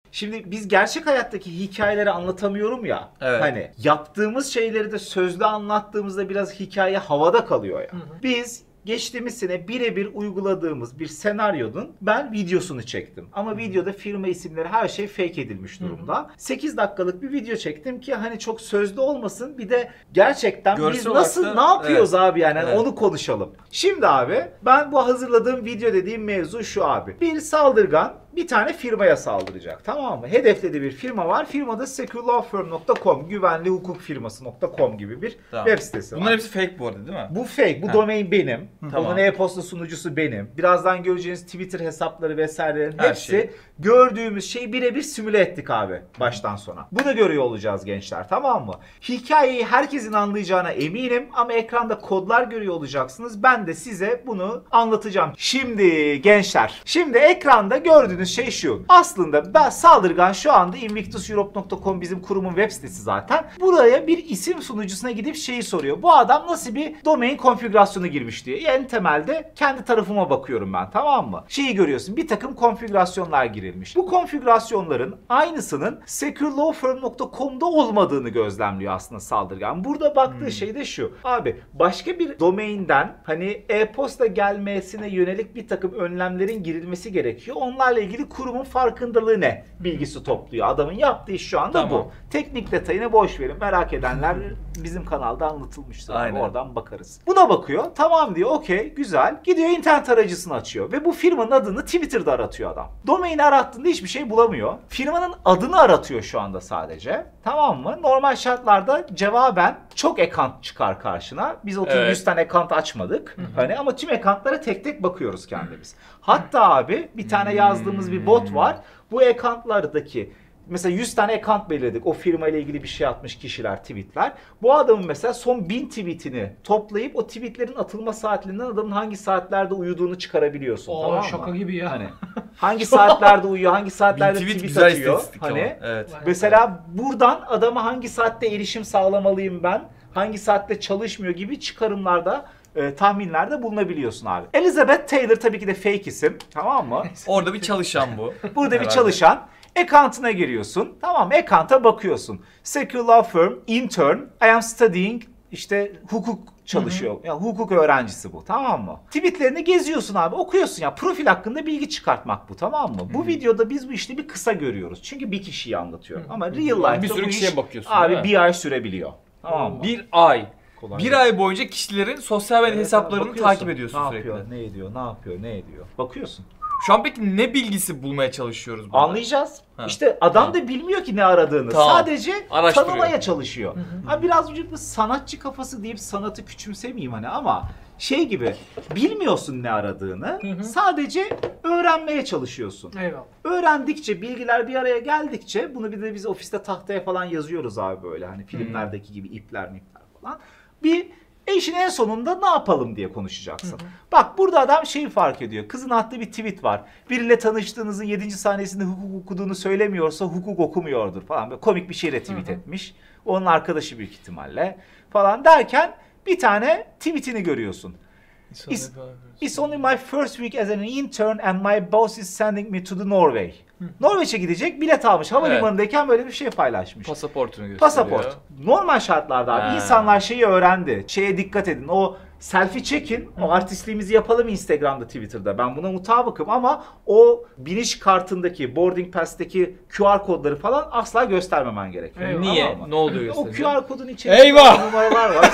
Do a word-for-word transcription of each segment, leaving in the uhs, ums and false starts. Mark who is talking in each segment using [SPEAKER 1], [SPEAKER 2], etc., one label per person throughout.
[SPEAKER 1] Şimdi biz gerçek hayattaki hikayeleri anlatamıyorum ya.
[SPEAKER 2] Evet.
[SPEAKER 1] Hani yaptığımız şeyleri de sözlü anlattığımızda biraz hikaye havada kalıyor ya. Hı hı. Biz geçtiğimiz sene birebir uyguladığımız bir senaryonun ben videosunu çektim. Ama videoda firma isimleri her şey fake edilmiş durumda. Hı hı. sekiz dakikalık bir video çektim ki hani çok sözlü olmasın. Bir de gerçekten görsel biz nasıl da, ne yapıyoruz evet. abi yani, yani evet. onu konuşalım. Şimdi abi ben bu hazırladığım video dediğim mevzu şu abi. Bir saldırgan bir tane firmaya saldıracak, tamam mı? Hedeflediği bir firma var. Firmada secure law firm nokta com, güvenli hukuk firması nokta com gibi bir tamam. web sitesi var.
[SPEAKER 2] Bunlar hepsi fake bu arada değil mi?
[SPEAKER 1] Bu fake. Bu ha. domain benim. Tamam. Onun e-posta sunucusu benim. Birazdan göreceğiniz Twitter hesapları vesairelerin Her hepsi şey. gördüğümüz şeyi birebir simüle ettik abi baştan sona. Bunu görüyor olacağız gençler, tamam mı? Hikayeyi herkesin anlayacağına eminim ama ekranda kodlar görüyor olacaksınız. Ben de size bunu anlatacağım. Şimdi gençler, şimdi ekranda gördüğünüz şey şu. Aslında ben saldırgan şu anda invictus europe nokta com bizim kurumun web sitesi zaten. Buraya bir isim sunucusuna gidip şeyi soruyor. Bu adam nasıl bir domain konfigürasyonu girmiş diye. En temelde kendi tarafıma bakıyorum ben, tamam mı? Şeyi görüyorsun. Bir takım konfigürasyonlar girilmiş. Bu konfigürasyonların aynısının secure law firm nokta com'da olmadığını gözlemliyor aslında saldırgan. Burada baktığı hmm. şey de şu. Abi başka bir domainden hani e-posta gelmesine yönelik bir takım önlemlerin girilmesi gerekiyor. Onlarla ilgili kurumun farkındalığı ne? Bilgisi topluyor. Adamın yaptığı iş şu anda tamam. bu. Teknik detayını boş verin. Merak edenler bizim kanalda anlatılmıştır. Aynen. Oradan bakarız. Buna bakıyor. Tamam diyor. Okey. Güzel. Gidiyor internet arayıcısını açıyor. Ve bu firmanın adını Twitter'da aratıyor adam. Domaini arattığında hiçbir şey bulamıyor. Firmanın adını aratıyor şu anda sadece. Tamam mı? Normal şartlarda cevaben çok account çıkar karşına. Biz otuz yüz evet. tane account açmadık. Hı hı. Hani ama tüm accountlara tek tek bakıyoruz kendimiz. Hatta abi bir tane yazdığımız bir bot var. Bu accountlardaki mesela yüz tane account belirledik. O firma ile ilgili bir şey atmış kişiler, tweetler. Bu adamın mesela son bin tweetini toplayıp o tweetlerin atılma saatlerinden adamın hangi saatlerde uyuduğunu çıkarabiliyorsun.
[SPEAKER 3] Oo,
[SPEAKER 1] tamam
[SPEAKER 3] şaka
[SPEAKER 1] mı?
[SPEAKER 3] gibi ya.
[SPEAKER 1] Hani hangi saatlerde uyuyor, hangi saatlerde tweet, tweet atıyor. Hani
[SPEAKER 2] evet.
[SPEAKER 1] mesela buradan adama hangi saatte erişim sağlamalıyım ben, hangi saatte çalışmıyor gibi çıkarımlarda E, tahminlerde bulunabiliyorsun abi. Elizabeth Taylor tabii ki de fake isim. Tamam mı?
[SPEAKER 2] Orada bir çalışan bu.
[SPEAKER 1] Burada herhalde bir çalışan. Account'ına giriyorsun. Tamam, account'a bakıyorsun. Secure law firm, intern, I am studying, işte hukuk çalışıyor. Hı hı. Yani hukuk öğrencisi bu, tamam mı? Tweetlerini geziyorsun abi, okuyorsun ya. Profil hakkında bilgi çıkartmak bu, tamam mı? Hı hı. Bu videoda biz bu işte bir kısa görüyoruz. Çünkü bir kişiyi anlatıyorum. Hı hı. Ama real life'da
[SPEAKER 2] bir sürü
[SPEAKER 1] bu
[SPEAKER 2] kişiye
[SPEAKER 1] iş
[SPEAKER 2] bakıyorsun,
[SPEAKER 1] abi bir ay sürebiliyor. Tamam mı?
[SPEAKER 2] Bir ay.
[SPEAKER 1] Kolay
[SPEAKER 2] bir
[SPEAKER 1] değil.
[SPEAKER 2] ay boyunca kişilerin sosyal medya evet, hesaplarını takip ediyorsun
[SPEAKER 1] ne
[SPEAKER 2] sürekli.
[SPEAKER 1] Ne yapıyor, ne ediyor, ne yapıyor, ne ediyor. Bakıyorsun.
[SPEAKER 2] Şu an peki ne bilgisi bulmaya çalışıyoruz burada?
[SPEAKER 1] Anlayacağız. Ha. İşte adam ha. da bilmiyor ki ne aradığını. Tamam. Sadece tanımaya çalışıyor. Hı hı. Ha, biraz bir sanatçı kafası deyip sanatı küçümsemeyeyim hani ama şey gibi bilmiyorsun ne aradığını. Hı hı. Sadece öğrenmeye çalışıyorsun.
[SPEAKER 3] Eyvallah.
[SPEAKER 1] Öğrendikçe, bilgiler bir araya geldikçe bunu bir de biz ofiste tahtaya falan yazıyoruz abi böyle hani filmlerdeki gibi ipler mipler falan. Bir E işin en sonunda ne yapalım diye konuşacaksın. Hı hı. Bak burada adam şeyi fark ediyor. Kızın attığı bir tweet var. Biriyle tanıştığınızın yedinci saniyesinde hukuk okuduğunu söylemiyorsa hukuk okumuyordur falan. Böyle komik bir şeyle tweet hı hı. etmiş. Onun arkadaşı büyük ihtimalle falan derken bir tane tweetini görüyorsun. It's, it's only my first week as an intern and my boss is sending me to the Norway. Norveç'e gidecek, bilet almış. Havalimanındayken evet. böyle bir şey paylaşmış.
[SPEAKER 2] Pasaportunu gösteriyor.
[SPEAKER 1] Pasaport. Normal şartlarda abi insanlar şeyi öğrendi. Şeye dikkat edin. O selfie çekin. O artistliğimizi yapalım Instagram'da, Twitter'da. Ben buna mutabıkım ama o biniş kartındaki, boarding pass'teki Q R kodları falan asla göstermemen gerekiyor.
[SPEAKER 2] Eyvah. Niye? Ne oluyor gösteriyor?
[SPEAKER 1] O Q R kodun içerisinde
[SPEAKER 2] Eyvah!
[SPEAKER 1] numaralar var.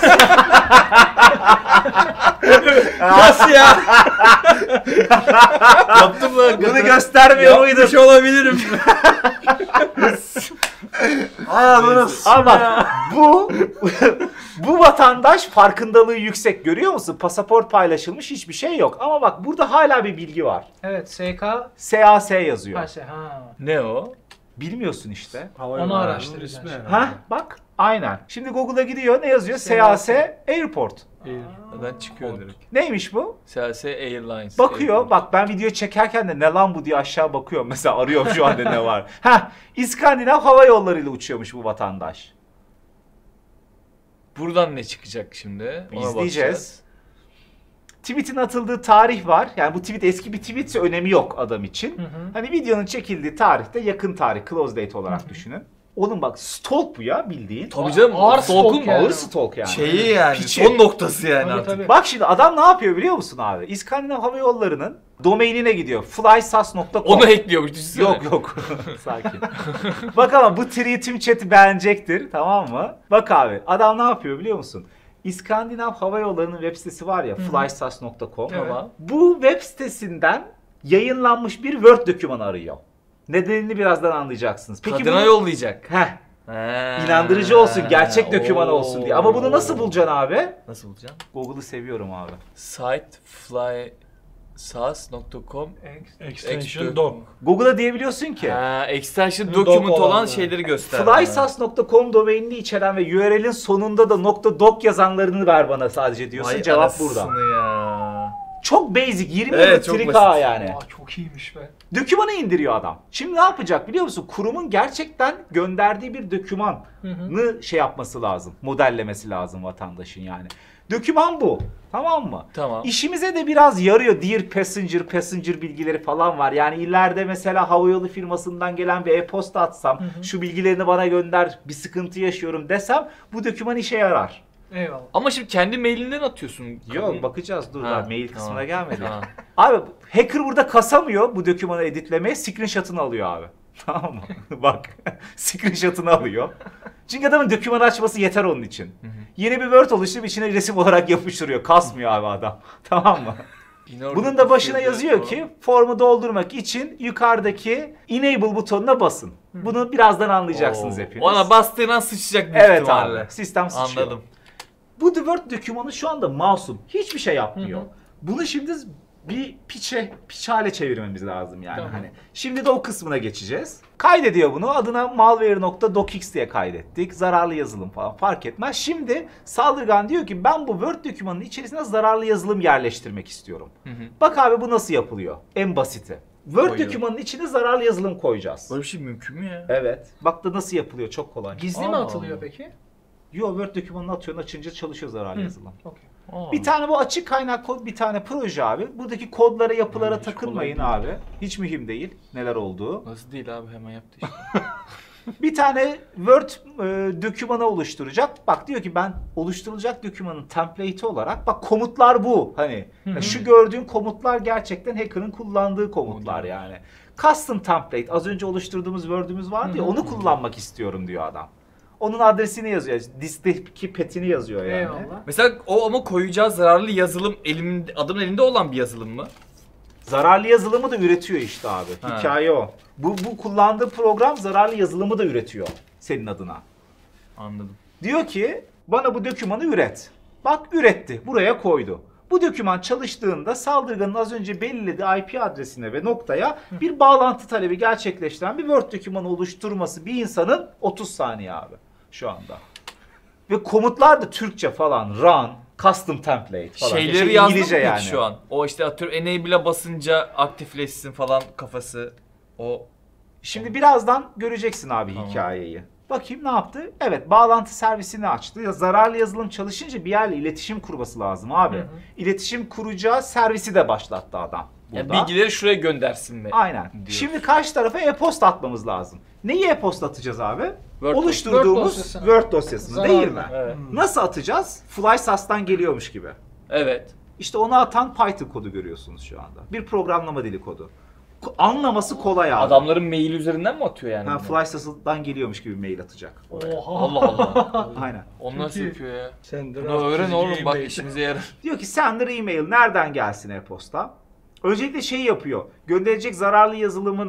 [SPEAKER 2] Nasıl ya? Yaptım lan.
[SPEAKER 1] Bunu göstermiyor muydun?
[SPEAKER 2] Yapmış olabilirim.
[SPEAKER 1] Ama bak bu bu vatandaş farkındalığı yüksek, görüyor musun? Pasaport paylaşılmış, hiçbir şey yok. Ama bak burada hala bir bilgi var.
[SPEAKER 3] Evet, S K
[SPEAKER 1] S A S yazıyor.
[SPEAKER 3] Ha, ha.
[SPEAKER 2] Ne o?
[SPEAKER 1] Bilmiyorsun işte.
[SPEAKER 3] Onu araştırırız.
[SPEAKER 1] Ha bak aynen. Şimdi Google'a gidiyor, ne yazıyor? S A S Airport.
[SPEAKER 2] Neden çıkıyor direkt?
[SPEAKER 1] Neymiş bu?
[SPEAKER 2] S A S Airlines.
[SPEAKER 1] Bakıyor.
[SPEAKER 2] Airport.
[SPEAKER 1] Bak ben video çekerken de ne lan bu diye aşağı bakıyorum. Mesela arıyorum şu anda ne var. Heh, İskandinav hava yollarıyla uçuyormuş bu vatandaş.
[SPEAKER 2] Buradan ne çıkacak şimdi? Ona
[SPEAKER 1] İzleyeceğiz. Tweet'in atıldığı tarih var. Yani bu tweet eski bir tweetse önemi yok adam için.
[SPEAKER 3] Hı hı.
[SPEAKER 1] Hani videonun çekildiği tarihte yakın tarih, close date olarak
[SPEAKER 3] Hı hı.
[SPEAKER 1] düşünün. Oğlum bak stalk bu ya bildiğin.
[SPEAKER 2] Tabii canım.
[SPEAKER 3] Ağır
[SPEAKER 2] stalk'un
[SPEAKER 3] stalk yani.
[SPEAKER 1] Ağır stalk yani.
[SPEAKER 2] şeyi yani.
[SPEAKER 1] Piçi.
[SPEAKER 2] Son noktası yani
[SPEAKER 3] Tabii,
[SPEAKER 2] artık.
[SPEAKER 3] tabii.
[SPEAKER 1] Bak şimdi adam ne yapıyor biliyor musun abi? İskandinav Hava Yolları'nın domainine gidiyor. flysas nokta com.
[SPEAKER 2] Onu hackliyormuş düşünsene.
[SPEAKER 1] Yok yok. Sakin. Bak ama bu tweetim chat'i beğenecektir, tamam mı? Bak abi adam ne yapıyor biliyor musun? İskandinav Hava Yolları'nın web sitesi var ya,
[SPEAKER 3] Hı hı.
[SPEAKER 1] flysas nokta com.
[SPEAKER 3] Evet.
[SPEAKER 2] Tamam.
[SPEAKER 1] Bu web sitesinden yayınlanmış bir Word dokümanı arıyor. Nedenini birazdan anlayacaksınız. Peki
[SPEAKER 2] Kadına
[SPEAKER 1] bunu...
[SPEAKER 2] yollayacak.
[SPEAKER 1] Heh,
[SPEAKER 2] He.
[SPEAKER 1] inandırıcı olsun, gerçek doküman olsun diye. Ama bunu nasıl
[SPEAKER 2] Oo.
[SPEAKER 1] bulacaksın abi?
[SPEAKER 2] Nasıl bulacaksın?
[SPEAKER 1] Google'ı seviyorum abi.
[SPEAKER 2] Site fly sas nokta com
[SPEAKER 4] Extension doc.
[SPEAKER 1] Google'a diyebiliyorsun ki.
[SPEAKER 2] Ha, extension
[SPEAKER 4] Doc
[SPEAKER 2] document olan
[SPEAKER 4] olanlar.
[SPEAKER 2] şeyleri göster.
[SPEAKER 1] flysas nokta com domainini içeren ve U R L'in sonunda da .doc yazanlarını ver bana sadece diyorsun.
[SPEAKER 2] Vay
[SPEAKER 1] Cevap
[SPEAKER 2] anasını
[SPEAKER 1] burada.
[SPEAKER 2] Ya.
[SPEAKER 1] Çok basic, yirmi
[SPEAKER 2] Evet,
[SPEAKER 1] yıllık
[SPEAKER 2] çok
[SPEAKER 1] trik
[SPEAKER 2] basit.
[SPEAKER 1] ağı yani.
[SPEAKER 3] Aa, çok iyiymiş be.
[SPEAKER 1] Dökümanı indiriyor adam. Şimdi ne yapacak biliyor musun? Kurumun gerçekten gönderdiği bir dökümanı
[SPEAKER 3] Hı hı.
[SPEAKER 1] şey yapması lazım. Modellemesi lazım vatandaşın yani. Döküman bu. Tamam mı?
[SPEAKER 2] Tamam.
[SPEAKER 1] İşimize de biraz yarıyor. Dear passenger, passenger bilgileri falan var. Yani ileride mesela havayolu firmasından gelen bir e-posta atsam,
[SPEAKER 3] Hı hı.
[SPEAKER 1] şu bilgilerini bana gönder, bir sıkıntı yaşıyorum desem bu döküman işe yarar.
[SPEAKER 3] Eyvallah.
[SPEAKER 2] Ama şimdi kendi mailinden atıyorsun.
[SPEAKER 1] Yok bakacağız dur
[SPEAKER 2] Ha,
[SPEAKER 1] daha mail
[SPEAKER 2] tamam.
[SPEAKER 1] kısmına gelmedi.
[SPEAKER 2] Ha.
[SPEAKER 1] Abi hacker burada kasamıyor bu dokümanı editlemeye, screenshot'ını alıyor abi. Tamam mı? Bak screenshot'ını alıyor. Çünkü adamın dokümanı açması yeter onun için.
[SPEAKER 2] Hı hı.
[SPEAKER 1] Yeni bir Word oluşturup içine resim olarak yapıştırıyor. Kasmıyor abi adam. Tamam mı?
[SPEAKER 2] Yine orada
[SPEAKER 1] Bunun da başına
[SPEAKER 2] tutuyor
[SPEAKER 1] yazıyor
[SPEAKER 2] da-
[SPEAKER 1] ki formu doldurmak için yukarıdaki enable butonuna basın. Bunu birazdan anlayacaksınız
[SPEAKER 2] Oo.
[SPEAKER 1] hepiniz.
[SPEAKER 2] Ona bastığın an sıçacak büyük
[SPEAKER 1] Evet
[SPEAKER 2] ihtimalle.
[SPEAKER 1] abi. Sistem sıçıyor.
[SPEAKER 2] Anladım.
[SPEAKER 1] Bu Word dokümanı şu anda masum. Hiçbir şey yapmıyor.
[SPEAKER 3] Hı hı.
[SPEAKER 1] Bunu şimdi bir piçe, piç hale çevirmemiz lazım yani.
[SPEAKER 3] Tamam.
[SPEAKER 1] Hani şimdi de o kısmına geçeceğiz. Kaydediyor bunu. Adına malware nokta docx diye kaydettik. Zararlı yazılım falan fark etmez. Şimdi saldırgan diyor ki ben bu Word dokümanının içerisine zararlı yazılım yerleştirmek istiyorum.
[SPEAKER 2] Hı hı.
[SPEAKER 1] Bak abi bu nasıl yapılıyor? En basiti. Word
[SPEAKER 2] Koyuyor.
[SPEAKER 1] dokümanının içine zararlı yazılım koyacağız.
[SPEAKER 2] Böyle bir şey mümkün mü ya?
[SPEAKER 1] Evet. Bak da nasıl yapılıyor, çok kolay.
[SPEAKER 3] Gizli mi
[SPEAKER 2] Aa.
[SPEAKER 3] atılıyor peki?
[SPEAKER 1] Yo, Word dokümanını atıyorsun, açınca çalışıyor zararlı
[SPEAKER 3] Hı.
[SPEAKER 1] yazılım.
[SPEAKER 3] Okey.
[SPEAKER 2] Aa.
[SPEAKER 1] Bir tane bu açık kaynak kod, bir tane proje abi. Buradaki kodlara, yapılara
[SPEAKER 2] Hiç
[SPEAKER 1] takılmayın
[SPEAKER 2] kolay
[SPEAKER 1] abi. Hiç mühim değil neler olduğu.
[SPEAKER 2] Nasıl değil abi, hemen yaptı işte.
[SPEAKER 1] Bir tane Word e, dokümanı oluşturacak. Bak diyor ki ben oluşturulacak dokümanın template'i olarak bak komutlar bu. Hani
[SPEAKER 3] Hı hı.
[SPEAKER 1] şu gördüğün komutlar gerçekten hacker'ın kullandığı komutlar
[SPEAKER 2] O
[SPEAKER 1] yani. Custom template, az önce oluşturduğumuz Word'ümüz vardı ya,
[SPEAKER 3] Hı hı.
[SPEAKER 1] onu kullanmak istiyorum diyor adam. Onun adresini yazıyor. Disk'teki petini yazıyor yani.
[SPEAKER 3] Eyvallah.
[SPEAKER 2] Mesela o ama koyacağı zararlı yazılım elimin, adamın elinde olan bir yazılım mı?
[SPEAKER 1] Zararlı yazılımı da üretiyor işte abi.
[SPEAKER 2] Ha.
[SPEAKER 1] Hikaye o. Bu, bu kullandığı program zararlı yazılımı da üretiyor senin adına.
[SPEAKER 2] Anladım.
[SPEAKER 1] Diyor ki bana bu dokümanı üret. Bak üretti. Buraya koydu. Bu doküman çalıştığında saldırganın az önce belirlediği I P adresine ve noktaya bir bağlantı talebi gerçekleştiren bir Word dokümanı oluşturması bir insanın otuz saniye abi şu anda. Ve komutlar da Türkçe falan. Run, custom template falan.
[SPEAKER 2] Şeyleri
[SPEAKER 1] Şey,
[SPEAKER 2] yazdım
[SPEAKER 1] İngilizce
[SPEAKER 2] peki
[SPEAKER 1] yani.
[SPEAKER 2] şu an? O işte atıyorum enable'a basınca aktifleşsin falan kafası. O
[SPEAKER 1] Şimdi birazdan göreceksin abi
[SPEAKER 2] Tamam.
[SPEAKER 1] hikayeyi. Bakayım ne yaptı? Evet, bağlantı servisini açtı. Ya zararlı yazılım çalışınca bir yerle iletişim kurması lazım abi.
[SPEAKER 3] Hı hı.
[SPEAKER 1] İletişim kuracağı servisi de başlattı adam.
[SPEAKER 2] ya
[SPEAKER 1] Burada.
[SPEAKER 2] bilgileri şuraya göndersin mi?
[SPEAKER 1] Aynen.
[SPEAKER 2] diyor.
[SPEAKER 1] Şimdi karşı tarafa e-posta atmamız lazım. Neyi e-posta atacağız abi?
[SPEAKER 2] Word
[SPEAKER 1] Oluşturduğumuz
[SPEAKER 3] Word dosyasına.
[SPEAKER 1] Word dosyasını
[SPEAKER 3] Zararlı.
[SPEAKER 1] değil mi?
[SPEAKER 2] Evet.
[SPEAKER 1] Nasıl atacağız? Flysas'tan geliyormuş gibi.
[SPEAKER 2] Evet.
[SPEAKER 1] İşte onu atan Python kodu görüyorsunuz şu anda. Bir programlama dili kodu. Ko- Anlaması kolay abi.
[SPEAKER 2] Adamların mail üzerinden mi atıyor yani?
[SPEAKER 1] Ha,
[SPEAKER 2] bunu?
[SPEAKER 1] Flysas'dan geliyormuş gibi mail atacak.
[SPEAKER 3] Oha.
[SPEAKER 2] Allah Allah.
[SPEAKER 1] Aynen.
[SPEAKER 2] Onu
[SPEAKER 3] Çok
[SPEAKER 2] nasıl
[SPEAKER 3] iyi.
[SPEAKER 2] yapıyor ya?
[SPEAKER 4] Sen de
[SPEAKER 2] Bunu öğren
[SPEAKER 4] çizgi
[SPEAKER 2] oğlum bak
[SPEAKER 4] e-mail.
[SPEAKER 2] işimize yarar.
[SPEAKER 1] Diyor ki sender e-mail nereden gelsin e-posta? Öncelikle şey yapıyor. Gönderecek zararlı yazılımın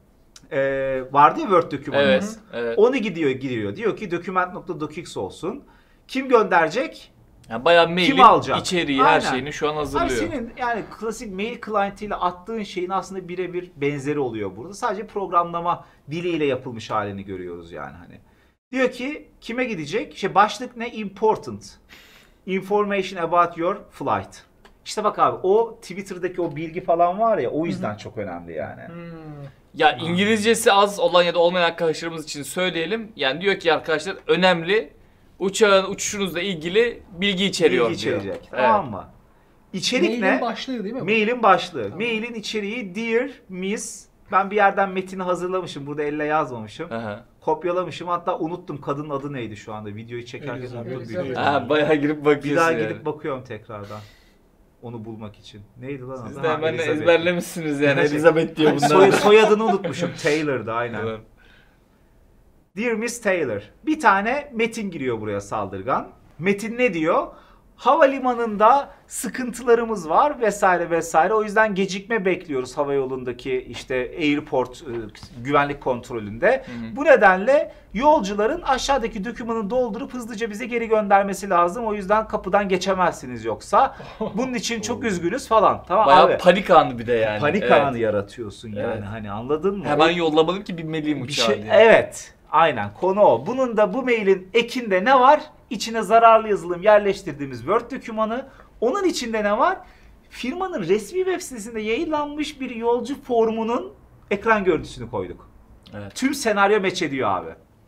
[SPEAKER 1] eee vardı ya Word dokümanı.
[SPEAKER 2] Evet. Evet.
[SPEAKER 1] Onu gidiyor giriyor. Diyor ki document.docx olsun. Kim gönderecek?
[SPEAKER 2] Yani bayağı
[SPEAKER 1] Kim
[SPEAKER 2] mailin
[SPEAKER 1] alacak?
[SPEAKER 2] içeriği her
[SPEAKER 1] Aynen.
[SPEAKER 2] şeyini şu an
[SPEAKER 1] Abi
[SPEAKER 2] hazırlıyor.
[SPEAKER 1] senin yani klasik mail client'iyle attığın şeyin aslında birebir benzeri oluyor burada. Sadece programlama diliyle yapılmış halini görüyoruz yani hani. Diyor ki kime gidecek? İşte başlık ne? Important. Information about your flight. İşte bak abi o Twitter'daki o bilgi falan var ya o yüzden çok önemli yani.
[SPEAKER 3] Hmm.
[SPEAKER 2] Ya İngilizcesi az olan ya da olmayan arkadaşlarımız için söyleyelim. Yani diyor ki arkadaşlar önemli uçağın uçuşunuzla ilgili bilgi içeriyor
[SPEAKER 1] Bilgi
[SPEAKER 2] diyor.
[SPEAKER 1] içerecek.
[SPEAKER 2] Evet.
[SPEAKER 1] Tamam mı? İçerik
[SPEAKER 3] Mailin
[SPEAKER 1] ne?
[SPEAKER 3] başlığı değil mi bu?
[SPEAKER 1] Mailin başlığı.
[SPEAKER 3] Tamam.
[SPEAKER 1] Mailin içeriği Dear Miss. Ben bir yerden metini hazırlamışım. Burada elle yazmamışım.
[SPEAKER 2] Aha.
[SPEAKER 1] Kopyalamışım. Hatta unuttum kadının adı neydi şu anda. Videoyu çekerken
[SPEAKER 4] Elizabeth.
[SPEAKER 1] unuttum.
[SPEAKER 3] Elizabeth.
[SPEAKER 1] büyük
[SPEAKER 2] Ha,
[SPEAKER 1] ihtimalle.
[SPEAKER 2] bayağı girip bakıyorsun
[SPEAKER 1] Bir daha
[SPEAKER 2] yani.
[SPEAKER 1] gidip bakıyorum tekrardan. Onu bulmak için. Neydi lan adı?
[SPEAKER 2] Siz
[SPEAKER 1] Ha,
[SPEAKER 2] de hemen
[SPEAKER 1] Elizabeth.
[SPEAKER 2] ezberlemişsiniz yani
[SPEAKER 1] Gerçekten.
[SPEAKER 2] Elizabeth diye bunlar.
[SPEAKER 1] Soy, soyadını unutmuşum. Taylor'dı aynen.
[SPEAKER 2] Evet.
[SPEAKER 1] Dear Miss Taylor. Bir tane metin giriyor buraya saldırgan. Metin ne diyor? Havalimanında sıkıntılarımız var vesaire vesaire. O yüzden gecikme bekliyoruz havayolundaki işte airport e, güvenlik kontrolünde.
[SPEAKER 2] Hı hı.
[SPEAKER 1] Bu nedenle yolcuların aşağıdaki dokümanı doldurup hızlıca bize geri göndermesi lazım. O yüzden kapıdan geçemezsiniz yoksa. Bunun için çok üzgünüz falan. Tamam
[SPEAKER 2] Bayağı
[SPEAKER 1] abi.
[SPEAKER 2] panik anı bir de yani.
[SPEAKER 1] Panik
[SPEAKER 2] Evet.
[SPEAKER 1] anı yaratıyorsun yani.
[SPEAKER 2] Evet.
[SPEAKER 1] Hani anladın mı?
[SPEAKER 2] Hemen yollamalım ki binmeliyim
[SPEAKER 1] Bir
[SPEAKER 2] uçağa
[SPEAKER 1] şey,
[SPEAKER 2] diye.
[SPEAKER 1] evet. Aynen konu o. Bunun da bu mailin ekinde ne var? İçine zararlı yazılım yerleştirdiğimiz Word dokümanı. Onun içinde ne var? Firmanın resmi web sitesinde yayınlanmış bir yolcu formunun ekran görüntüsünü koyduk.
[SPEAKER 2] Evet.
[SPEAKER 1] Tüm senaryo meç ediyor abi.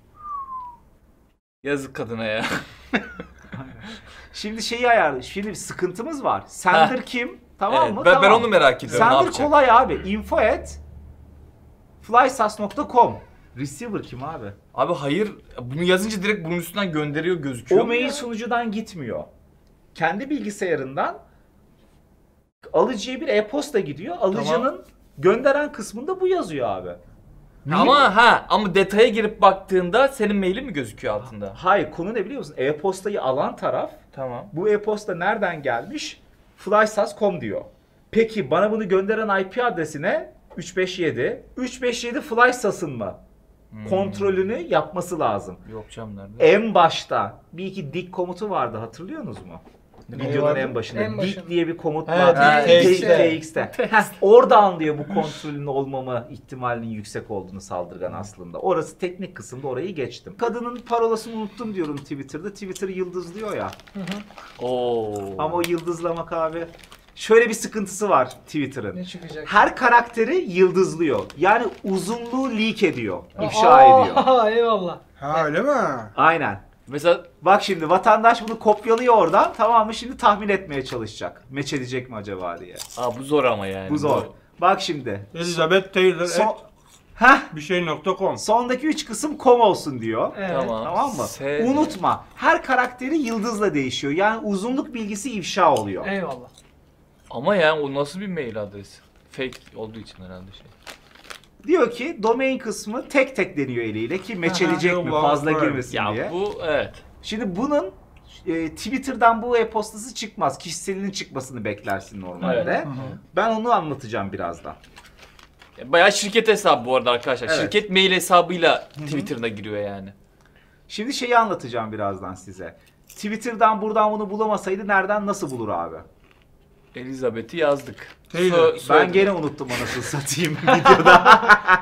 [SPEAKER 2] Yazık kadına ya.
[SPEAKER 1] Şimdi şeyi ayarlı. Şimdi bir sıkıntımız var. Sender
[SPEAKER 2] Heh.
[SPEAKER 1] kim? Tamam
[SPEAKER 2] Evet,
[SPEAKER 1] mı?
[SPEAKER 2] ben,
[SPEAKER 1] tamam.
[SPEAKER 2] ben onu merak ediyorum. Ne
[SPEAKER 1] Sender
[SPEAKER 2] yapacak?
[SPEAKER 1] kolay abi. info at flysas nokta com. Receiver kim abi?
[SPEAKER 2] Abi hayır. Bunu yazınca direkt bunun üstünden gönderiyor gözüküyor
[SPEAKER 1] O
[SPEAKER 2] mu
[SPEAKER 1] mail
[SPEAKER 2] ya?
[SPEAKER 1] sunucudan gitmiyor. Kendi bilgisayarından alıcıya bir e-posta gidiyor. Alıcının gönderen kısmında bu yazıyor abi.
[SPEAKER 2] Ama ha ama detaya girip baktığında senin mailin mi gözüküyor altında?
[SPEAKER 1] Hayır, konu ne biliyor musun? E-postayı alan taraf
[SPEAKER 2] Tamam.
[SPEAKER 1] bu e-posta nereden gelmiş? flysas nokta com diyor. Peki bana bunu gönderen I P adresine üç beş yedi. üç beş yedi Flysas'ın mı?
[SPEAKER 2] Hmm.
[SPEAKER 1] Kontrolünü yapması lazım.
[SPEAKER 2] Yok canım nerede?
[SPEAKER 1] En başta bir iki dik komutu vardı, hatırlıyorsunuz mu? Videonun
[SPEAKER 4] vardı?
[SPEAKER 1] en başında.
[SPEAKER 3] En başında.
[SPEAKER 1] Dik diye bir komut
[SPEAKER 4] He,
[SPEAKER 1] vardı.
[SPEAKER 2] ha,
[SPEAKER 1] T
[SPEAKER 3] T
[SPEAKER 1] X'te. Heh, orada anlıyor bu kontrolün olmama ihtimalinin yüksek olduğunu saldırgan aslında. Orası teknik kısımda, orayı geçtim. Kadının parolasını unuttum diyorum Twitter'da. Twitter yıldızlıyor ya.
[SPEAKER 2] Oo.
[SPEAKER 1] Ama o yıldızlamak abi. Şöyle bir sıkıntısı var Twitter'ın.
[SPEAKER 3] Ne çıkacak?
[SPEAKER 1] Her karakteri yıldızlıyor. Yani uzunluğu leak ediyor. ifşa
[SPEAKER 3] Aa,
[SPEAKER 1] ediyor.
[SPEAKER 3] Eyvallah.
[SPEAKER 4] Ha öyle mi?
[SPEAKER 1] Aynen.
[SPEAKER 2] Mesela
[SPEAKER 1] Bak şimdi vatandaş bunu kopyalıyor oradan, tamam mı? Şimdi tahmin etmeye çalışacak. Meç edecek mi acaba diye.
[SPEAKER 2] aa, bu zor ama yani.
[SPEAKER 1] Bu zor. Bak şimdi.
[SPEAKER 4] Elizabeth Taylor
[SPEAKER 1] Son,
[SPEAKER 4] at
[SPEAKER 1] heh,
[SPEAKER 4] bir şey nokta com.
[SPEAKER 1] sondaki üç kısım com olsun diyor.
[SPEAKER 3] Evet.
[SPEAKER 2] Tamam.
[SPEAKER 1] Tamam mı?
[SPEAKER 2] S-
[SPEAKER 1] Unutma. Her karakteri yıldızla değişiyor. Yani uzunluk bilgisi ifşa oluyor.
[SPEAKER 3] Eyvallah.
[SPEAKER 2] Ama yani o nasıl bir mail adresi? Fake olduğu için herhalde şey.
[SPEAKER 1] Diyor ki domain kısmı tek tek deniyor eliyle ki meç
[SPEAKER 3] Aha.
[SPEAKER 1] edecek mi fazla girmesin
[SPEAKER 2] Ya
[SPEAKER 1] diye.
[SPEAKER 2] bu evet.
[SPEAKER 1] Şimdi bunun e, Twitter'dan bu e-postası çıkmaz. Kişiselinin çıkmasını beklersin normalde.
[SPEAKER 2] Evet.
[SPEAKER 1] Ben onu anlatacağım birazdan.
[SPEAKER 2] Bayağı şirket hesabı bu arada arkadaşlar.
[SPEAKER 1] Evet.
[SPEAKER 2] Şirket mail hesabıyla Twitter'ına giriyor yani.
[SPEAKER 1] Şimdi şeyi anlatacağım birazdan size. Twitter'dan buradan bunu bulamasaydı nereden nasıl bulur abi?
[SPEAKER 2] Elizabeth'i yazdık.
[SPEAKER 4] Taylor.
[SPEAKER 2] Sö-
[SPEAKER 1] Ben
[SPEAKER 2] söyledim.
[SPEAKER 1] gene unuttum anasını satayım videoda.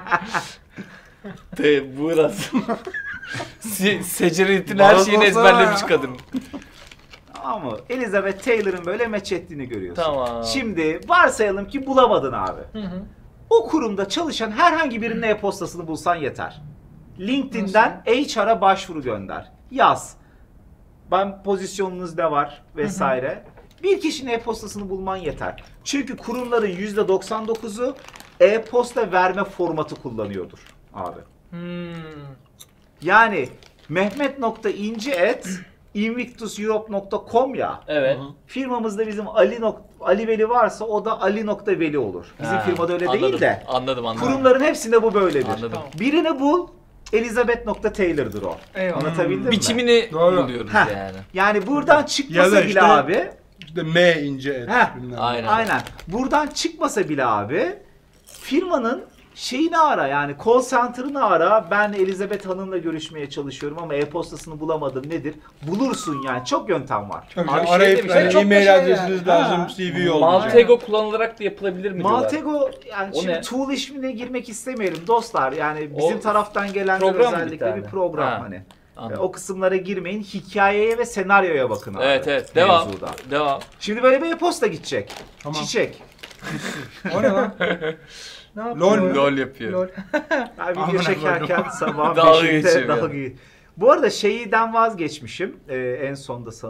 [SPEAKER 2] Te burası. Se Seceriyetin her
[SPEAKER 4] Baraz
[SPEAKER 2] şeyini
[SPEAKER 4] olsa
[SPEAKER 2] ezberlemiş
[SPEAKER 4] ya.
[SPEAKER 2] kadın.
[SPEAKER 1] Tamam mı? Elizabeth Taylor'ın böyle meç ettiğini görüyorsun.
[SPEAKER 2] Tamam.
[SPEAKER 1] Şimdi varsayalım ki bulamadın abi.
[SPEAKER 3] Hı hı.
[SPEAKER 1] O kurumda çalışan herhangi birinin e-postasını bulsan yeter. LinkedIn'den H R'a başvuru gönder. Yaz. Ben pozisyonunuz ne var vesaire. Bir kişinin e-postasını bulman yeter. Çünkü kurumların yüzde doksan dokuzu e-posta verme formatı kullanıyordur abi.
[SPEAKER 3] Hmm.
[SPEAKER 1] Yani mehmet nokta inci et invictus europe nokta com ya.
[SPEAKER 2] Evet.
[SPEAKER 1] Firmamızda bizim Ali nok- Ali Veli varsa o da Ali nokta Veli olur. Bizim
[SPEAKER 2] Ha,
[SPEAKER 1] firmada öyle
[SPEAKER 2] anladım,
[SPEAKER 1] değil de.
[SPEAKER 2] Anladım anladım.
[SPEAKER 1] Kurumların hepsinde bu böyledir.
[SPEAKER 2] Anladım.
[SPEAKER 3] Tamam.
[SPEAKER 1] Birini bul, Elizabeth nokta Taylor'dır o.
[SPEAKER 3] Eyvallah.
[SPEAKER 1] Anlatabildim mi?
[SPEAKER 2] Biçimini
[SPEAKER 4] Doğru.
[SPEAKER 2] buluyoruz
[SPEAKER 1] Heh.
[SPEAKER 2] yani.
[SPEAKER 1] Yani buradan
[SPEAKER 4] Ya
[SPEAKER 1] çıkmasa
[SPEAKER 4] da
[SPEAKER 1] bile
[SPEAKER 4] işte-
[SPEAKER 1] abi,
[SPEAKER 4] İşte M ince et.
[SPEAKER 1] Heh,
[SPEAKER 4] bilmem ne.
[SPEAKER 2] aynen.
[SPEAKER 1] aynen. Buradan çıkmasa bile abi, firmanın şeyini ara, yani call center'ını ara. Ben Elizabeth Hanım'la görüşmeye çalışıyorum ama e-postasını bulamadım, nedir? Bulursun yani. Çok yöntem var.
[SPEAKER 4] Tabii
[SPEAKER 2] Abi
[SPEAKER 4] canım,
[SPEAKER 2] şey
[SPEAKER 4] arayıp
[SPEAKER 2] demişler,
[SPEAKER 4] hani
[SPEAKER 3] çok da
[SPEAKER 4] e-mail
[SPEAKER 3] şey
[SPEAKER 4] adresiniz
[SPEAKER 3] yani.
[SPEAKER 4] lazım,
[SPEAKER 1] Ha.
[SPEAKER 4] C V yollayacağım.
[SPEAKER 2] Maltego kullanılarak da yapılabilir mi diyorlar?
[SPEAKER 1] Maltego, yani
[SPEAKER 2] O
[SPEAKER 1] şimdi
[SPEAKER 2] ne?
[SPEAKER 1] tool işine girmek istemeyelim dostlar. Yani bizim
[SPEAKER 2] O
[SPEAKER 1] taraftan gelenler
[SPEAKER 2] program bir
[SPEAKER 1] özellikle
[SPEAKER 2] tane.
[SPEAKER 1] bir program
[SPEAKER 2] Ha.
[SPEAKER 1] hani.
[SPEAKER 2] Anladım.
[SPEAKER 1] O kısımlara girmeyin. Hikayeye ve senaryoya bakın abi.
[SPEAKER 2] Evet evet. Devam.
[SPEAKER 1] mevzuda.
[SPEAKER 2] Devam.
[SPEAKER 1] Şimdi böyle bir e-posta gidecek.
[SPEAKER 4] Tamam.
[SPEAKER 1] Çiçek.
[SPEAKER 4] O ne lan?
[SPEAKER 3] Ne yapıyor?
[SPEAKER 4] Lol.
[SPEAKER 2] Lol yapıyor.
[SPEAKER 3] Lol.
[SPEAKER 1] Abi video
[SPEAKER 4] Amına
[SPEAKER 1] çekerken sabah
[SPEAKER 2] Dalga
[SPEAKER 1] beşinde
[SPEAKER 2] geçiyor
[SPEAKER 1] dalga
[SPEAKER 2] yani.
[SPEAKER 1] geç- Bu arada şeyden vazgeçmişim. Ee, en sonda sanırım.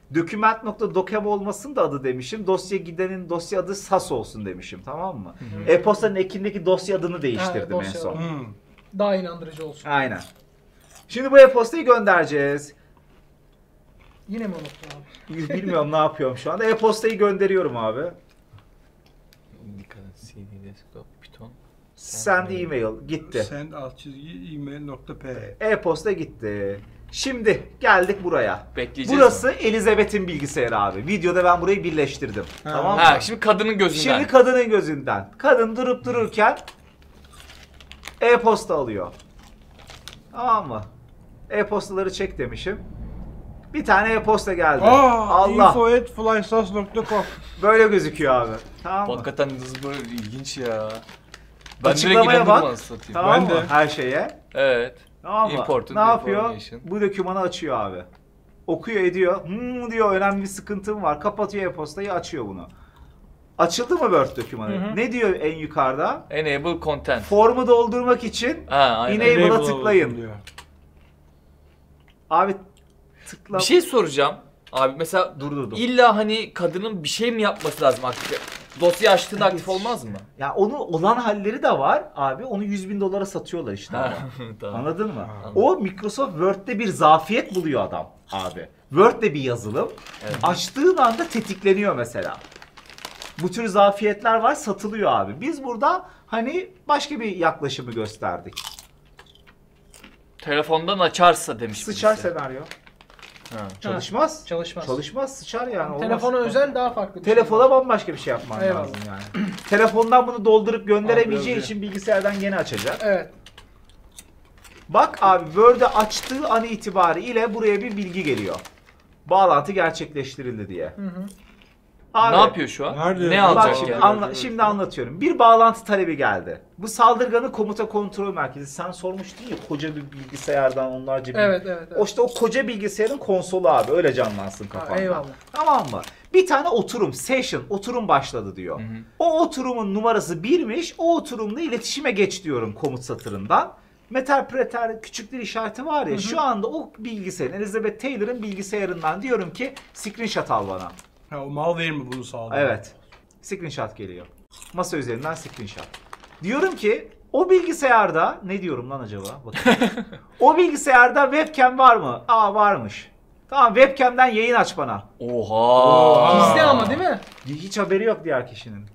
[SPEAKER 1] Document nokta docam olmasın da adı demişim. Dosya gidenin dosya adı sas olsun demişim, tamam mı? E-postanın ekindeki dosya adını değiştirdim
[SPEAKER 3] Ha,
[SPEAKER 1] en
[SPEAKER 3] dosya
[SPEAKER 1] son.
[SPEAKER 3] adı.
[SPEAKER 4] Hmm.
[SPEAKER 3] Daha inandırıcı olsun.
[SPEAKER 1] Aynen. Şimdi bu e-postayı göndereceğiz.
[SPEAKER 3] Yine mi unuttun abi?
[SPEAKER 1] Bilmiyorum ne yapıyorum şu anda. E-postayı gönderiyorum abi.
[SPEAKER 2] Dikkat et. C D, desktop, Python.
[SPEAKER 1] Send email gitti.
[SPEAKER 4] Send alt çizgi email nokta p.
[SPEAKER 1] E-posta gitti. Şimdi geldik buraya.
[SPEAKER 2] Bekleyeceğiz
[SPEAKER 1] Burası
[SPEAKER 2] mi?
[SPEAKER 1] Elizabeth'in bilgisayarı abi. Videoda ben burayı birleştirdim.
[SPEAKER 4] Ha.
[SPEAKER 1] Tamam mı?
[SPEAKER 2] Ha, şimdi kadının gözünden.
[SPEAKER 1] Şimdi kadının gözünden. Kadın durup dururken e-posta alıyor. Tamam mı? E-postaları çek demişim. Bir tane e-posta geldi.
[SPEAKER 4] Aa,
[SPEAKER 1] Allah.
[SPEAKER 4] info at flysas nokta com.
[SPEAKER 1] Böyle gözüküyor abi. Tamam mı?
[SPEAKER 2] Hakikaten hızlı böyle ilginç ya. Ben direkt
[SPEAKER 1] Açıklamaya
[SPEAKER 2] inandım
[SPEAKER 1] bak.
[SPEAKER 2] anasını satayım.
[SPEAKER 1] Tamam
[SPEAKER 4] Ben
[SPEAKER 1] mı?
[SPEAKER 4] de.
[SPEAKER 1] Her şeye.
[SPEAKER 2] Evet.
[SPEAKER 1] Tamam mı?
[SPEAKER 2] Important
[SPEAKER 1] Ne yapıyor?
[SPEAKER 2] information.
[SPEAKER 1] Bu dokümanı açıyor abi. Okuyor ediyor. Hmm diyor, önemli bir sıkıntım var. Kapatıyor e-postayı, açıyor bunu. Açıldı mı Word dokümanı?
[SPEAKER 3] Hı hı.
[SPEAKER 1] Ne diyor en yukarıda?
[SPEAKER 2] Enable content.
[SPEAKER 1] Formu doldurmak için
[SPEAKER 2] Ha, aynen.
[SPEAKER 1] Enable'a
[SPEAKER 4] Enable
[SPEAKER 1] tıklayın.
[SPEAKER 4] olsun diyor.
[SPEAKER 1] abi tıkla.
[SPEAKER 2] Bir şey soracağım. Abi mesela
[SPEAKER 1] Dur dur dur.
[SPEAKER 2] illa hani kadının bir şey mi yapması lazım aktif? Dosya açtığında aktif olmaz mı?
[SPEAKER 1] Ya onu olan halleri de var abi. Onu yüz bin dolara satıyorlar işte.
[SPEAKER 2] Ha,
[SPEAKER 1] ama.
[SPEAKER 2] tamam.
[SPEAKER 1] Anladın mı?
[SPEAKER 4] Ha.
[SPEAKER 1] O Microsoft Word'de bir zafiyet buluyor adam abi. Word'de bir yazılım.
[SPEAKER 2] Evet.
[SPEAKER 1] Açtığın anda tetikleniyor mesela. Bu tür zafiyetler var, satılıyor abi. Biz burada hani başka bir yaklaşımı gösterdik.
[SPEAKER 2] Telefondan açarsa demiş
[SPEAKER 1] Sıçar
[SPEAKER 2] birisi.
[SPEAKER 1] senaryo.
[SPEAKER 2] Ha.
[SPEAKER 1] Çalışmaz.
[SPEAKER 3] Çalışmaz.
[SPEAKER 1] Çalışmaz, sıçar yani. olmaz.
[SPEAKER 3] Telefona özel daha farklı bir şey.
[SPEAKER 1] Telefona bambaşka bir şey yapman
[SPEAKER 3] Eyvallah.
[SPEAKER 1] lazım yani. Telefondan bunu doldurup gönderemeyeceği
[SPEAKER 4] Abi,
[SPEAKER 1] için bilgisayardan yeni açacak.
[SPEAKER 3] Evet.
[SPEAKER 1] Bak abi, Word'ü açtığı an itibariyle buraya bir bilgi geliyor. Bağlantı gerçekleştirildi diye.
[SPEAKER 3] Hı hı.
[SPEAKER 1] Abi,
[SPEAKER 2] Ne yapıyor şu an?
[SPEAKER 4] Nerede?
[SPEAKER 2] Ne
[SPEAKER 4] Bak
[SPEAKER 1] Bak
[SPEAKER 2] alacak
[SPEAKER 1] şimdi,
[SPEAKER 2] yani?
[SPEAKER 1] anla- şimdi anlatıyorum. Bir bağlantı talebi geldi. Bu saldırganın komuta kontrol merkezi. Sen sormuştun ya, koca bir bilgisayardan onlarca bir...
[SPEAKER 3] Evet, evet, evet.
[SPEAKER 1] O işte o koca bilgisayarın konsolu abi. Öyle canlansın
[SPEAKER 3] Ha,
[SPEAKER 1] kafanda.
[SPEAKER 3] eyvallah.
[SPEAKER 1] Tamam mı? Bir tane oturum, session, oturum başladı diyor.
[SPEAKER 2] Hı hı.
[SPEAKER 1] O oturumun numarası birmiş. O oturumla iletişime geç diyorum komut satırından. Metal preter küçük bir işareti var ya.
[SPEAKER 3] Hı hı.
[SPEAKER 1] Şu anda o bilgisayarın, Elizabeth Taylor'ın bilgisayarından diyorum ki screenshot al bana.
[SPEAKER 4] Ha, o malware mi bunu sağlıyor?
[SPEAKER 1] Evet. Screenshot geliyor. Masa üzerinden screenshot. Diyorum ki o bilgisayarda, ne diyorum lan acaba? Bakın. O bilgisayarda webcam var mı? Aa, varmış. Tamam, webcam'den yayın aç bana.
[SPEAKER 2] Oha.
[SPEAKER 3] Gizli ama değil mi?
[SPEAKER 1] Hiç haberi yok diğer kişinin.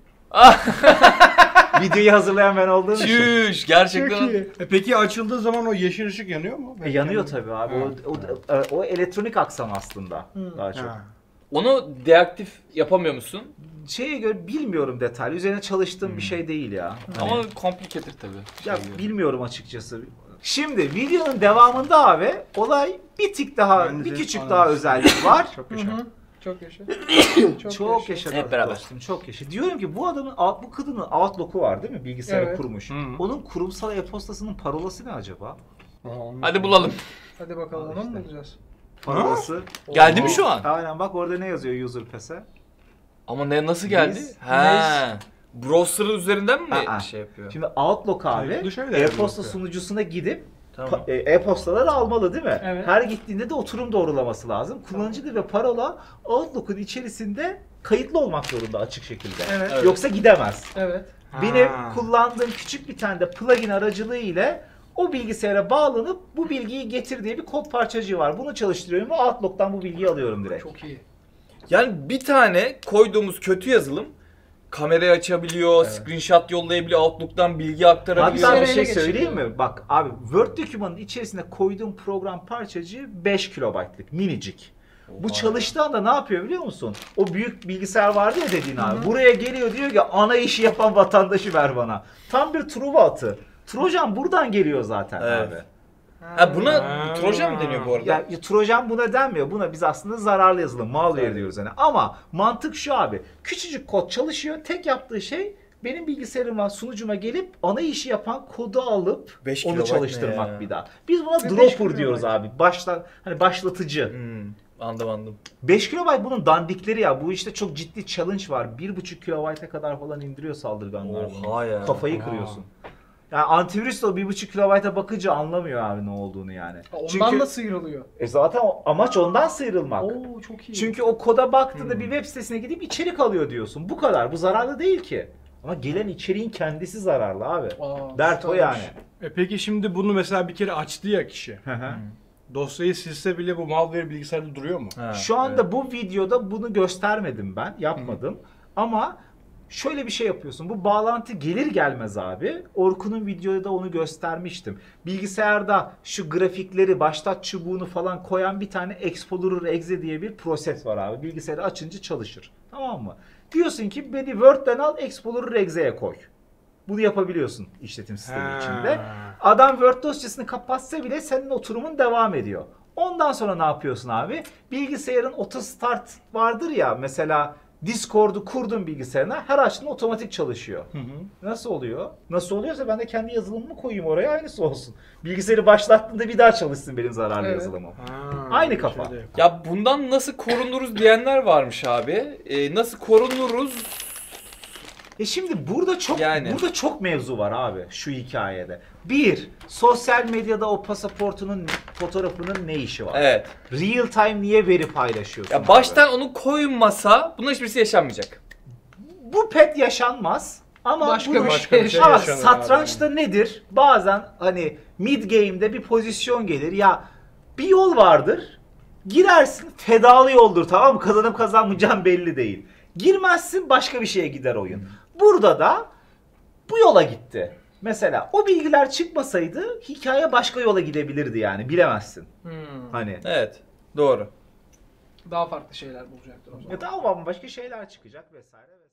[SPEAKER 1] Videoyu hazırlayan ben olduğum için.
[SPEAKER 2] Çüş gerçekten.
[SPEAKER 4] E peki açıldığı zaman o yeşil ışık yanıyor mu?
[SPEAKER 1] E, yanıyor tabii abi.
[SPEAKER 4] Ha.
[SPEAKER 1] O, o, o elektronik aksam aslında
[SPEAKER 3] Hı.
[SPEAKER 1] daha çok.
[SPEAKER 4] Ha.
[SPEAKER 2] Onu deaktif yapamıyor musun?
[SPEAKER 1] Şeye göre bilmiyorum detaylı. Üzerine çalıştığım bir şey değil ya. Hani-
[SPEAKER 2] Ama complicated tabii.
[SPEAKER 1] Ya
[SPEAKER 2] Şey gibi.
[SPEAKER 1] bilmiyorum açıkçası. Şimdi videonun devamında abi olay bir tık daha,
[SPEAKER 4] Ben de
[SPEAKER 1] bir
[SPEAKER 4] senin
[SPEAKER 1] küçük
[SPEAKER 4] ananı-
[SPEAKER 1] daha özellik var.
[SPEAKER 4] Çok
[SPEAKER 3] Hı
[SPEAKER 4] yaşa.
[SPEAKER 3] hı. Çok yaşa. Çok,
[SPEAKER 1] Çok
[SPEAKER 3] yaşa.
[SPEAKER 1] yaşa
[SPEAKER 2] Hep beraber.
[SPEAKER 1] dostum, çok yaşa. Diyorum ki bu adamın, bu kadının Outlook'u var değil mi? Bilgisayarı
[SPEAKER 3] Evet.
[SPEAKER 1] kurmuş.
[SPEAKER 4] Hı.
[SPEAKER 1] Onun kurumsal e-postasının parolası ne acaba?
[SPEAKER 4] Aa, onu-
[SPEAKER 2] Hadi bulalım.
[SPEAKER 3] Hadi bakalım, onu mu
[SPEAKER 1] İşte.
[SPEAKER 3] bulacağız?
[SPEAKER 1] Parolası.
[SPEAKER 2] Geldi mi şu an?
[SPEAKER 1] Aynen, bak orada ne yazıyor user pass'e?
[SPEAKER 2] Ama ne nasıl geldi?
[SPEAKER 1] Biz-
[SPEAKER 2] He. Browser'ın üzerinden mi
[SPEAKER 1] Aa.
[SPEAKER 2] şey yapıyor?
[SPEAKER 1] Şimdi Outlook abi
[SPEAKER 4] Kayıtlı şöyle
[SPEAKER 1] e-posta
[SPEAKER 4] Outlook'ta.
[SPEAKER 1] sunucusuna gidip
[SPEAKER 2] Tamam.
[SPEAKER 1] pa- e, e-postaları almalı değil mi?
[SPEAKER 3] Evet.
[SPEAKER 1] Her gittiğinde de oturum doğrulaması lazım. Kullanıcı adı ve parola Outlook'un içerisinde kayıtlı olmak zorunda açık şekilde.
[SPEAKER 3] Evet.
[SPEAKER 2] Evet.
[SPEAKER 1] Yoksa gidemez.
[SPEAKER 3] Evet.
[SPEAKER 1] Benim
[SPEAKER 4] Ha.
[SPEAKER 1] kullandığım küçük bir tane de plugin aracılığı ile o bilgisayara bağlanıp bu bilgiyi getir diye bir kod parçacığı var. Bunu çalıştırıyorum ve Outlook'tan bu bilgiyi alıyorum direkt.
[SPEAKER 3] Çok iyi.
[SPEAKER 2] Yani bir tane koyduğumuz kötü yazılım kamerayı açabiliyor, screenshot yollayabiliyor, Outlook'tan bilgi aktarabiliyor.
[SPEAKER 1] Hatta bir
[SPEAKER 3] Bilgisayara
[SPEAKER 1] şey
[SPEAKER 3] ele
[SPEAKER 1] söyleyeyim
[SPEAKER 3] geçiriyor.
[SPEAKER 1] mi? Bak abi, Word dokümanının içerisine koyduğum program parçacığı beş kilobaytlık minicik. Bu
[SPEAKER 2] Oha.
[SPEAKER 1] çalıştığı anda ne yapıyor biliyor musun? O büyük bilgisayar vardı ya dediğin abi. Buraya geliyor, diyor ki ana işi yapan vatandaşı ver bana. Tam bir Truva atı. Trojan buradan geliyor zaten
[SPEAKER 2] Evet.
[SPEAKER 1] abi.
[SPEAKER 2] Ha buna
[SPEAKER 4] Ha.
[SPEAKER 2] Trojan mı deniyor bu arada?
[SPEAKER 1] Ya, ya Trojan buna denmiyor. Buna biz aslında zararlı yazılım, malware
[SPEAKER 2] Evet.
[SPEAKER 1] diyoruz hani. Ama mantık şu abi. Küçücük kod çalışıyor. Tek yaptığı şey benim bilgisayarıma, sunucuma gelip ana işi yapan kodu alıp
[SPEAKER 2] beş
[SPEAKER 1] onu
[SPEAKER 2] kilobayt ne
[SPEAKER 1] çalıştırmak
[SPEAKER 2] ya?
[SPEAKER 1] bir daha. Biz buna
[SPEAKER 3] Ve beş
[SPEAKER 1] dropper
[SPEAKER 3] kilobayt.
[SPEAKER 1] diyoruz abi. Başla, hani başlatıcı.
[SPEAKER 2] Hmm, anladım anladım.
[SPEAKER 1] beş kilobayt bunun dandikleri ya. Bu işte çok ciddi challenge var. bir buçuk kilobayta kadar falan indiriyor saldırganlar bunu.
[SPEAKER 2] Oha ya.
[SPEAKER 1] Kafayı
[SPEAKER 4] Aa.
[SPEAKER 1] kırıyorsun. Yani antivirüs de o bir buçuk kilobayta bakınca anlamıyor abi ne olduğunu yani.
[SPEAKER 3] Ondan
[SPEAKER 1] Çünkü
[SPEAKER 3] da sıyrılıyor.
[SPEAKER 1] e zaten o- amaç ondan sıyrılmak.
[SPEAKER 3] Oo çok iyi.
[SPEAKER 1] Çünkü o koda baktığında
[SPEAKER 2] Hmm.
[SPEAKER 1] bir web sitesine gidip içerik alıyor diyorsun. Bu kadar. Bu zararlı değil ki. Ama gelen içeriğin kendisi zararlı abi.
[SPEAKER 3] Aa,
[SPEAKER 1] Dert o
[SPEAKER 3] süpermiş.
[SPEAKER 1] yani.
[SPEAKER 4] E peki şimdi bunu mesela bir kere açtı ya kişi.
[SPEAKER 1] Hı hı.
[SPEAKER 4] Dosyayı silse bile bu malware bilgisayarda duruyor mu?
[SPEAKER 2] Ha,
[SPEAKER 1] Şu anda
[SPEAKER 2] evet.
[SPEAKER 1] bu videoda bunu göstermedim ben. Yapmadım. Ama şöyle bir şey yapıyorsun. Bu bağlantı gelir gelmez abi. Orkun'un videoda onu göstermiştim. Bilgisayarda şu grafikleri, başlat çubuğunu falan koyan bir tane Explorer Exe diye bir proses var abi. Bilgisayarı açınca çalışır. Tamam mı? Diyorsun ki beni Word'den al Explorer Exe'ye koy. Bunu yapabiliyorsun işletim sistemi
[SPEAKER 4] Ha.
[SPEAKER 1] içinde. Adam Word dosyasını kapatsa bile senin oturumun devam ediyor. Ondan sonra ne yapıyorsun abi? Bilgisayarın auto start vardır ya, mesela Discord'u kurdun bilgisayarına, her açtığında otomatik çalışıyor.
[SPEAKER 4] Hı hı.
[SPEAKER 1] Nasıl oluyor? Nasıl oluyorsa ben de kendi yazılımımı koyayım oraya, aynısı olsun. Bilgisayarı başlattığında bir daha çalışsın benim zararlı
[SPEAKER 3] Evet.
[SPEAKER 1] yazılımım.
[SPEAKER 4] Ha,
[SPEAKER 1] Aynı
[SPEAKER 4] bir
[SPEAKER 1] kafa.
[SPEAKER 4] şey de yok.
[SPEAKER 2] Ya bundan nasıl korunuruz diyenler varmış abi. Ee, nasıl korunuruz?
[SPEAKER 1] E şimdi burada çok
[SPEAKER 2] Yani.
[SPEAKER 1] burada çok mevzu var abi şu hikayede. Bir, sosyal medyada o pasaportunun fotoğrafının ne işi var?
[SPEAKER 2] Evet.
[SPEAKER 1] Real time niye veri paylaşıyorsun?
[SPEAKER 2] Ya
[SPEAKER 1] abi?
[SPEAKER 2] baştan onu koymasa bunun hiçbirisi yaşanmayacak.
[SPEAKER 1] Bu pet yaşanmaz ama
[SPEAKER 3] Başka
[SPEAKER 1] bunu-
[SPEAKER 3] bir
[SPEAKER 4] Başka bir şey
[SPEAKER 1] ama
[SPEAKER 4] yaşanır
[SPEAKER 1] satrançta nedir? Bazen hani mid game'de bir pozisyon gelir ya, bir yol vardır. Girersin, fedalı yoldur, tamam mı? Kazanıp kazanmayacağın belli değil. Girmezsin, başka bir şeye gider oyun. Burada da bu yola gitti. Mesela o bilgiler çıkmasaydı hikaye başka yola gidebilirdi yani, bilemezsin.
[SPEAKER 3] Hmm.
[SPEAKER 1] Hani
[SPEAKER 2] Evet. Doğru.
[SPEAKER 3] Daha farklı şeyler bulacaktır o zaman.
[SPEAKER 1] ya tamam, başka şeyler çıkacak vesaire.